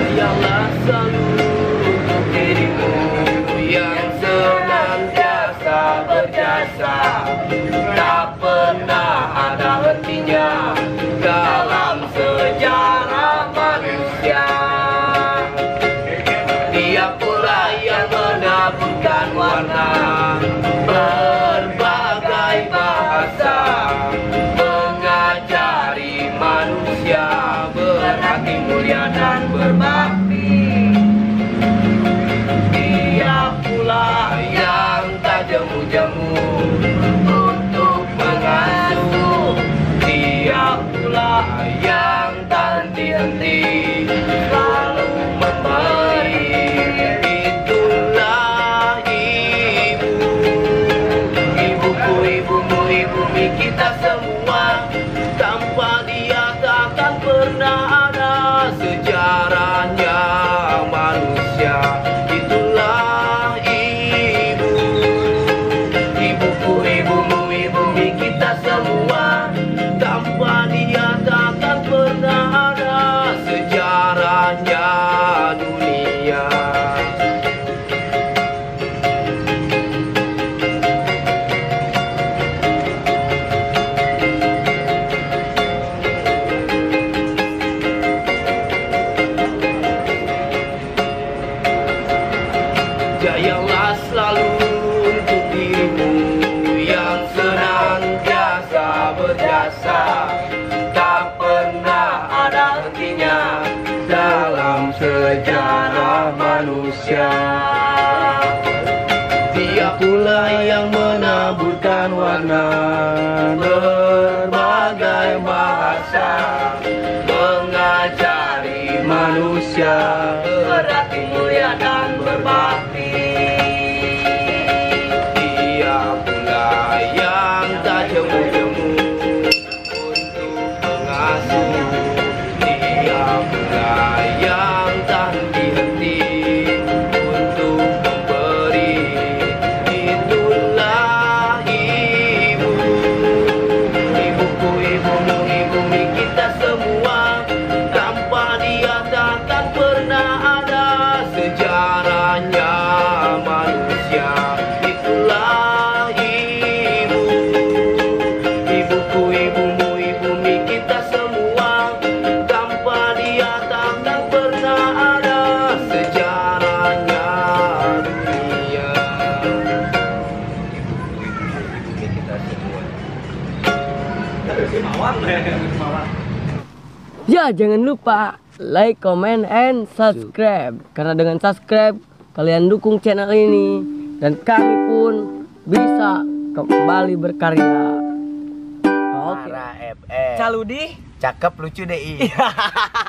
Jayalah selalu untuk dirimu yang senantiasa berjasa, tak pernah ada hentinya dalam sejarah manusia. Dia pula yang menaburkan warna berbagai bahasa, mengajari manusia berhati mulia dan berbakti. Dia pula yang tak jemu-jemu untuk mengasuh. Dia pula yang tak henti-henti selalu memberi. Itulah ibu, ibuku, ibumu, ibumi kita semua. Tanpa dia takkan pernah ada sejarahnya manusia. Itulah ibu, ibuku, ibumu, ibumi kita semua. Tanpa dia takkan pernah ada sejarahnya dunia. Jayalah selalu untuk dirimu yang senantiasa berjasa, tak pernah ada hentinya dalam sejarah manusia. Dia pula yang menaburkan warna berbagai bahasa, mengajari manusia berhati mulia dan berbakti. Dia pula yang tak jemu-jemu untuk mengasuh. Dia pula yang tak henti-henti untuk memberi. Itulah ibu, ibuku, ibumu, ibumi kita semua. Tanpa dia takkan pernah ada sejarahnya manusia. Itulah ibu, ibuku, ibumu, ibumi kita semua. Tanpa dia takkan pernah ada sejarahnya dunia. Ibu-ibu kita semua. Ya, jangan lupa like, comment, and subscribe. Karena dengan subscribe kalian dukung channel ini dan kami pun bisa kembali berkarya. Oke. Para FF. Caludi Cakep lucu deh.